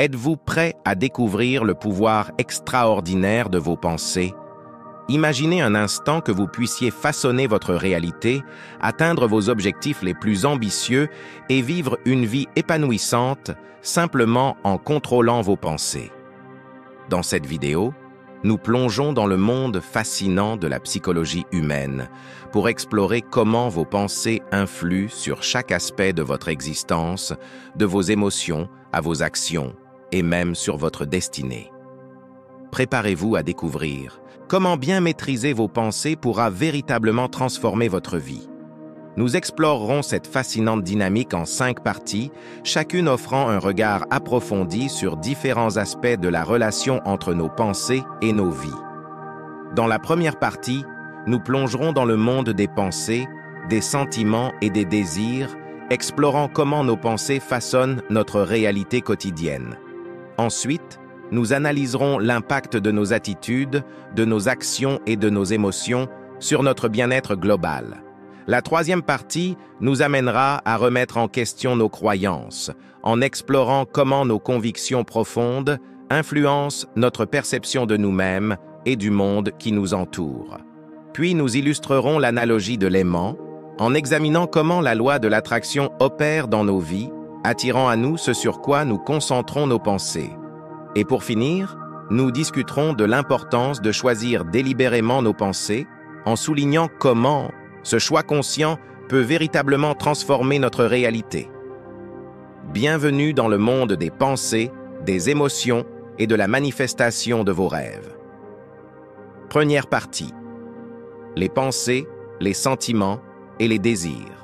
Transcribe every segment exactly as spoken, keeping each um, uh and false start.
Êtes-vous prêt à découvrir le pouvoir extraordinaire de vos pensées? Imaginez un instant que vous puissiez façonner votre réalité, atteindre vos objectifs les plus ambitieux et vivre une vie épanouissante simplement en contrôlant vos pensées. Dans cette vidéo, nous plongeons dans le monde fascinant de la psychologie humaine pour explorer comment vos pensées influent sur chaque aspect de votre existence, de vos émotions à vos actions et même sur votre destinée. Préparez-vous à découvrir comment bien maîtriser vos pensées pourra véritablement transformer votre vie. Nous explorerons cette fascinante dynamique en cinq parties, chacune offrant un regard approfondi sur différents aspects de la relation entre nos pensées et nos vies. Dans la première partie, nous plongerons dans le monde des pensées, des sentiments et des désirs, explorant comment nos pensées façonnent notre réalité quotidienne. Ensuite, nous analyserons l'impact de nos attitudes, de nos actions et de nos émotions sur notre bien-être global. La troisième partie nous amènera à remettre en question nos croyances, en explorant comment nos convictions profondes influencent notre perception de nous-mêmes et du monde qui nous entoure. Puis nous illustrerons l'analogie de l'aimant, en examinant comment la loi de l'attraction opère dans nos vies, attirant à nous ce sur quoi nous concentrons nos pensées. Et pour finir, nous discuterons de l'importance de choisir délibérément nos pensées, en soulignant comment ce choix conscient peut véritablement transformer notre réalité. Bienvenue dans le monde des pensées, des émotions et de la manifestation de vos rêves. Première partie. Les pensées, les sentiments et les désirs.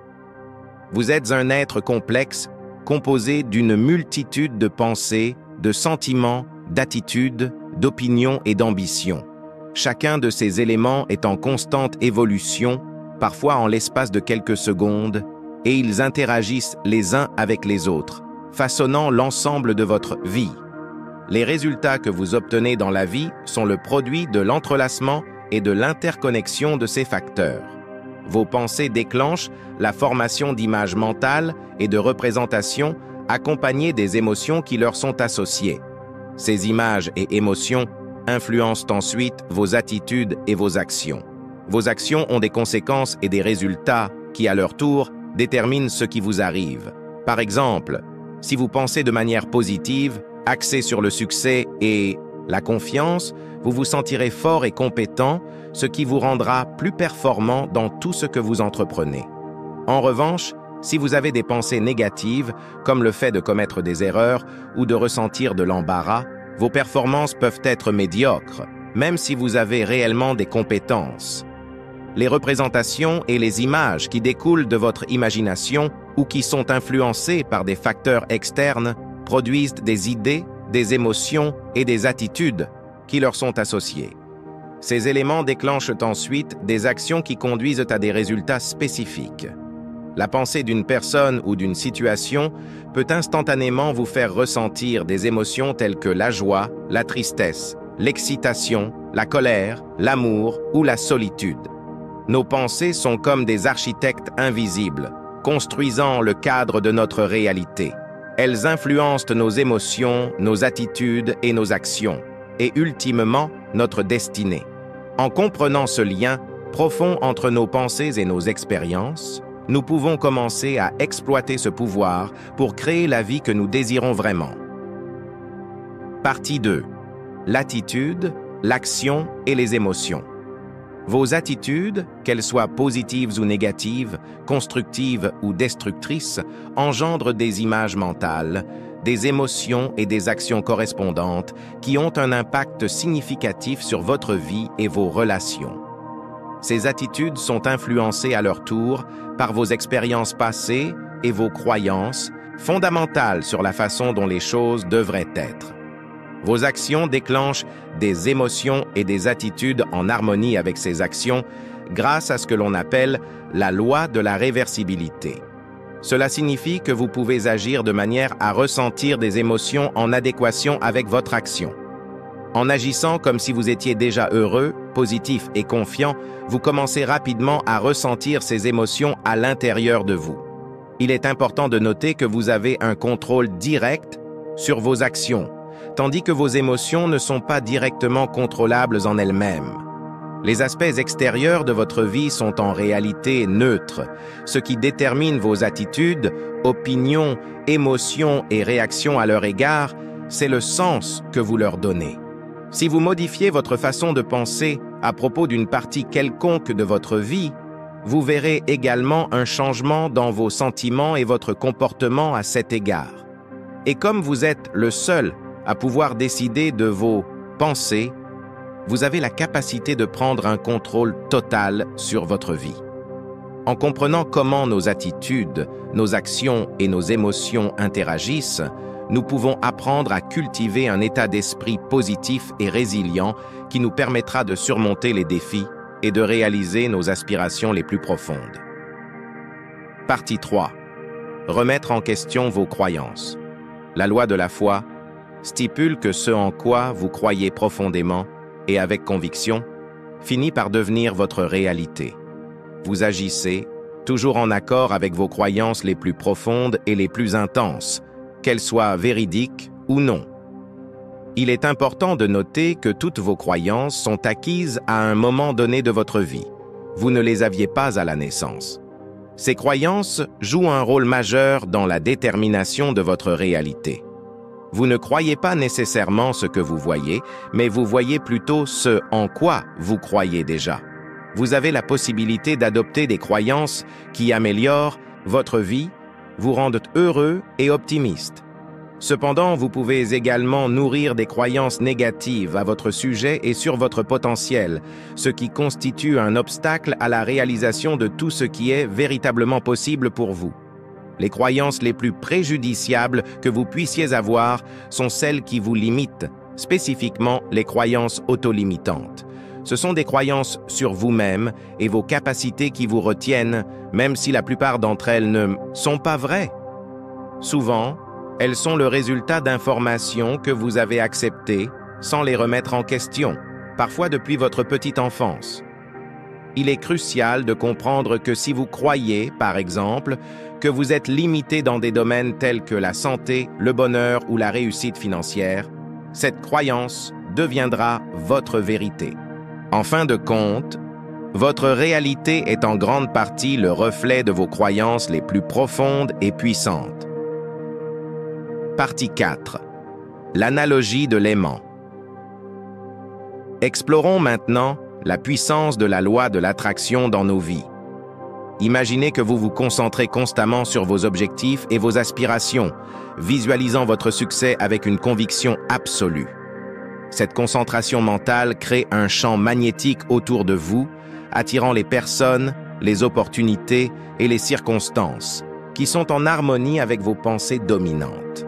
Vous êtes un être complexe, composé d'une multitude de pensées, de sentiments, d'attitudes, d'opinions et d'ambitions. Chacun de ces éléments est en constante évolution, parfois en l'espace de quelques secondes, et ils interagissent les uns avec les autres, façonnant l'ensemble de votre vie. Les résultats que vous obtenez dans la vie sont le produit de l'entrelacement et de l'interconnexion de ces facteurs. Vos pensées déclenchent la formation d'images mentales et de représentations accompagnées des émotions qui leur sont associées. Ces images et émotions influencent ensuite vos attitudes et vos actions. Vos actions ont des conséquences et des résultats qui, à leur tour, déterminent ce qui vous arrive. Par exemple, si vous pensez de manière positive, axée sur le succès et la confiance, vous vous sentirez fort et compétent, ce qui vous rendra plus performant dans tout ce que vous entreprenez. En revanche, si vous avez des pensées négatives, comme le fait de commettre des erreurs ou de ressentir de l'embarras, vos performances peuvent être médiocres, même si vous avez réellement des compétences. Les représentations et les images qui découlent de votre imagination ou qui sont influencées par des facteurs externes produisent des idées, des émotions et des attitudes qui leur sont associées. Ces éléments déclenchent ensuite des actions qui conduisent à des résultats spécifiques. La pensée d'une personne ou d'une situation peut instantanément vous faire ressentir des émotions telles que la joie, la tristesse, l'excitation, la colère, l'amour ou la solitude. Nos pensées sont comme des architectes invisibles, construisant le cadre de notre réalité. Elles influencent nos émotions, nos attitudes et nos actions, et ultimement notre destinée. En comprenant ce lien profond entre nos pensées et nos expériences, nous pouvons commencer à exploiter ce pouvoir pour créer la vie que nous désirons vraiment. Partie deux. L'attitude, l'action et les émotions. Vos attitudes, qu'elles soient positives ou négatives, constructives ou destructrices, engendrent des images mentales, des émotions et des actions correspondantes qui ont un impact significatif sur votre vie et vos relations. Ces attitudes sont influencées à leur tour par vos expériences passées et vos croyances, fondamentales sur la façon dont les choses devraient être. Vos actions déclenchent des émotions et des attitudes en harmonie avec ces actions grâce à ce que l'on appelle la loi de la réversibilité. Cela signifie que vous pouvez agir de manière à ressentir des émotions en adéquation avec votre action. En agissant comme si vous étiez déjà heureux, positif et confiant, vous commencez rapidement à ressentir ces émotions à l'intérieur de vous. Il est important de noter que vous avez un contrôle direct sur vos actions, tandis que vos émotions ne sont pas directement contrôlables en elles-mêmes. Les aspects extérieurs de votre vie sont en réalité neutres. Ce qui détermine vos attitudes, opinions, émotions et réactions à leur égard, c'est le sens que vous leur donnez. Si vous modifiez votre façon de penser à propos d'une partie quelconque de votre vie, vous verrez également un changement dans vos sentiments et votre comportement à cet égard. Et comme vous êtes le seul à pouvoir décider de vos pensées, vous avez la capacité de prendre un contrôle total sur votre vie. En comprenant comment nos attitudes, nos actions et nos émotions interagissent, nous pouvons apprendre à cultiver un état d'esprit positif et résilient qui nous permettra de surmonter les défis et de réaliser nos aspirations les plus profondes. Partie trois. Remettre en question vos croyances. La loi de la foi stipule que ce en quoi vous croyez profondément et avec conviction finit par devenir votre réalité. Vous agissez toujours en accord avec vos croyances les plus profondes et les plus intenses, qu'elles soient véridiques ou non. Il est important de noter que toutes vos croyances sont acquises à un moment donné de votre vie. Vous ne les aviez pas à la naissance. Ces croyances jouent un rôle majeur dans la détermination de votre réalité. Vous ne croyez pas nécessairement ce que vous voyez, mais vous voyez plutôt ce en quoi vous croyez déjà. Vous avez la possibilité d'adopter des croyances qui améliorent votre vie, vous rendent heureux et optimiste. Cependant, vous pouvez également nourrir des croyances négatives à votre sujet et sur votre potentiel, ce qui constitue un obstacle à la réalisation de tout ce qui est véritablement possible pour vous. Les croyances les plus préjudiciables que vous puissiez avoir sont celles qui vous limitent, spécifiquement les croyances autolimitantes. Ce sont des croyances sur vous-même et vos capacités qui vous retiennent, même si la plupart d'entre elles ne sont pas vraies. Souvent, elles sont le résultat d'informations que vous avez acceptées sans les remettre en question, parfois depuis votre petite enfance. Il est crucial de comprendre que si vous croyez, par exemple, que vous êtes limité dans des domaines tels que la santé, le bonheur ou la réussite financière, cette croyance deviendra votre vérité. En fin de compte, votre réalité est en grande partie le reflet de vos croyances les plus profondes et puissantes. Partie quatre. L'analogie de l'aimant. Explorons maintenant la puissance de la loi de l'attraction dans nos vies. Imaginez que vous vous concentrez constamment sur vos objectifs et vos aspirations, visualisant votre succès avec une conviction absolue. Cette concentration mentale crée un champ magnétique autour de vous, attirant les personnes, les opportunités et les circonstances, qui sont en harmonie avec vos pensées dominantes.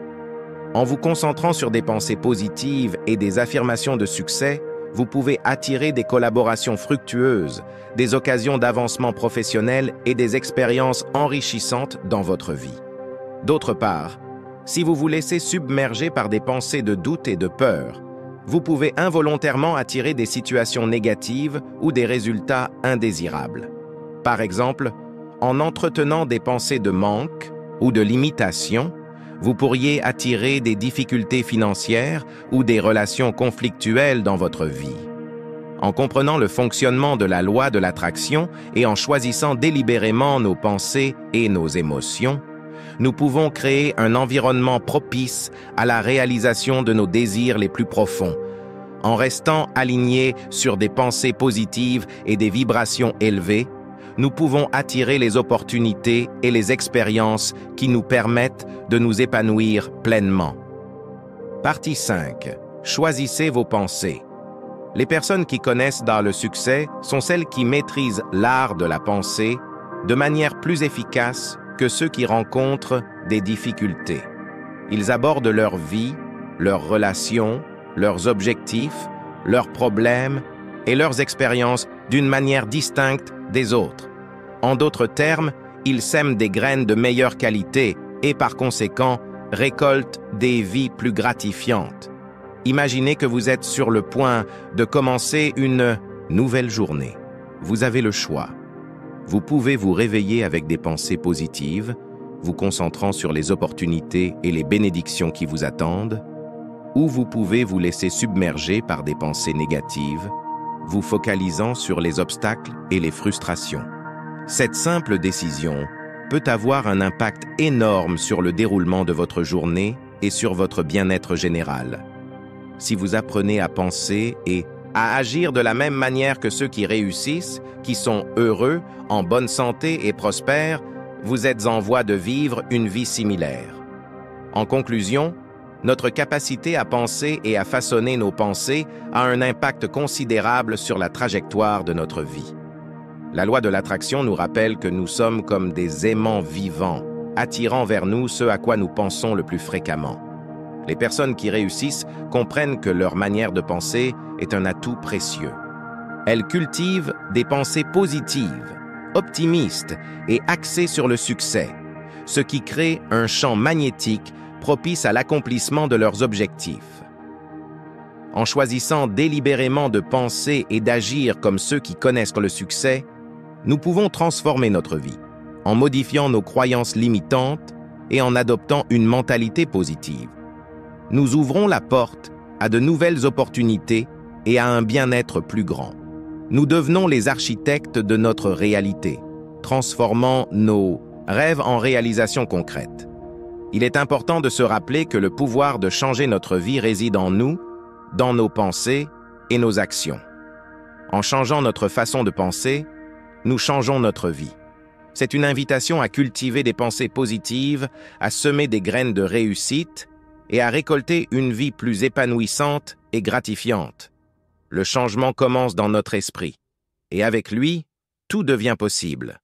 En vous concentrant sur des pensées positives et des affirmations de succès, vous pouvez attirer des collaborations fructueuses, des occasions d'avancement professionnel et des expériences enrichissantes dans votre vie. D'autre part, si vous vous laissez submerger par des pensées de doute et de peur, vous pouvez involontairement attirer des situations négatives ou des résultats indésirables. Par exemple, en entretenant des pensées de manque ou de limitation, vous pourriez attirer des difficultés financières ou des relations conflictuelles dans votre vie. En comprenant le fonctionnement de la loi de l'attraction et en choisissant délibérément nos pensées et nos émotions, nous pouvons créer un environnement propice à la réalisation de nos désirs les plus profonds. En restant alignés sur des pensées positives et des vibrations élevées, nous pouvons attirer les opportunités et les expériences qui nous permettent de nous épanouir pleinement. Partie cinq. Choisissez vos pensées. Les personnes qui connaissent dans le succès sont celles qui maîtrisent l'art de la pensée de manière plus efficace que ceux qui rencontrent des difficultés. Ils abordent leur vie, leurs relations, leurs objectifs, leurs problèmes et leurs expériences d'une manière distincte des autres. En d'autres termes, ils sèment des graines de meilleure qualité et par conséquent récoltent des vies plus gratifiantes. Imaginez que vous êtes sur le point de commencer une nouvelle journée. Vous avez le choix. Vous pouvez vous réveiller avec des pensées positives, vous concentrant sur les opportunités et les bénédictions qui vous attendent, ou vous pouvez vous laisser submerger par des pensées négatives, vous focalisant sur les obstacles et les frustrations. Cette simple décision peut avoir un impact énorme sur le déroulement de votre journée et sur votre bien-être général. Si vous apprenez à penser et à agir de la même manière que ceux qui réussissent, qui sont heureux, en bonne santé et prospères, vous êtes en voie de vivre une vie similaire. En conclusion, notre capacité à penser et à façonner nos pensées a un impact considérable sur la trajectoire de notre vie. La loi de l'attraction nous rappelle que nous sommes comme des aimants vivants, attirant vers nous ce à quoi nous pensons le plus fréquemment. Les personnes qui réussissent comprennent que leur manière de penser est un atout précieux. Elles cultivent des pensées positives, optimistes et axées sur le succès, ce qui crée un champ magnétique propice à l'accomplissement de leurs objectifs. En choisissant délibérément de penser et d'agir comme ceux qui connaissent le succès, nous pouvons transformer notre vie, en modifiant nos croyances limitantes et en adoptant une mentalité positive. Nous ouvrons la porte à de nouvelles opportunités et à un bien-être plus grand. Nous devenons les architectes de notre réalité, transformant nos rêves en réalisations concrètes. Il est important de se rappeler que le pouvoir de changer notre vie réside en nous, dans nos pensées et nos actions. En changeant notre façon de penser, nous changeons notre vie. C'est une invitation à cultiver des pensées positives, à semer des graines de réussite et à récolter une vie plus épanouissante et gratifiante. Le changement commence dans notre esprit, et avec lui, tout devient possible.